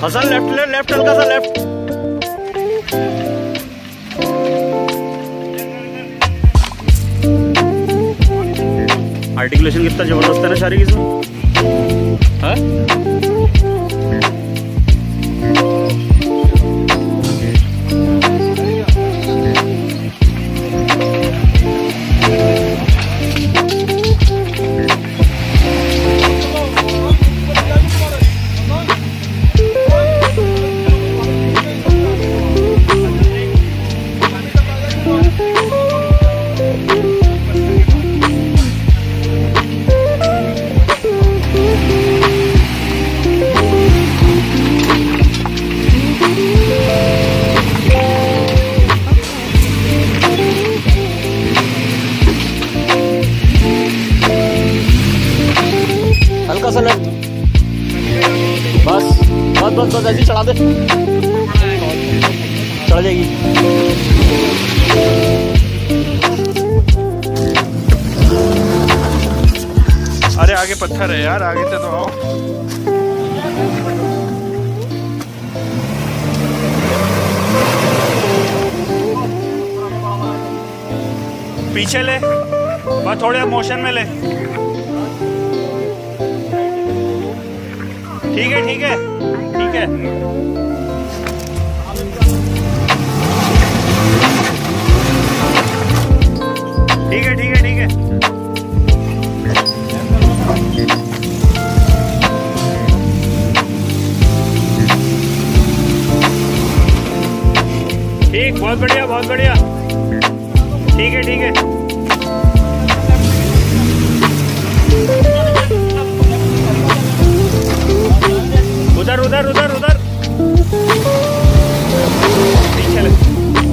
Hasan left ले, left हल्का सा लेफ्ट। आर्टिकुलेशन कितना जबरदस्त है ना शारीरिक इसमें, हाँ? हल्का सा लेफ्ट, बस बस बस बस, ऐसे ही चढ़ा दे, चढ़ जाएगी। अरे आगे पत्थर है यार, आगे से तो आओ। पीछे ले, बस थोड़े मोशन में ले। ठीक है ठीक है ठीक है। ठीक है ठीक है ठीक है। ठीक, बहुत बढ़िया बहुत बढ़िया। ठीक है ठीक है। उधर उधर उधर उधर पीछे ले।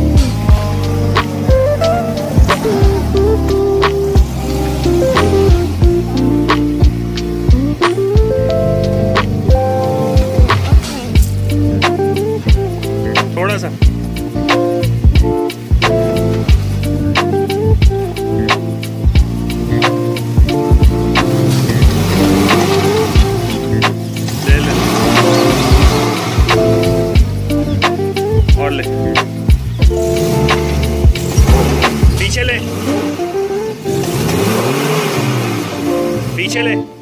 थोड़ा सा और ले, पीछे ले, पीछे ले।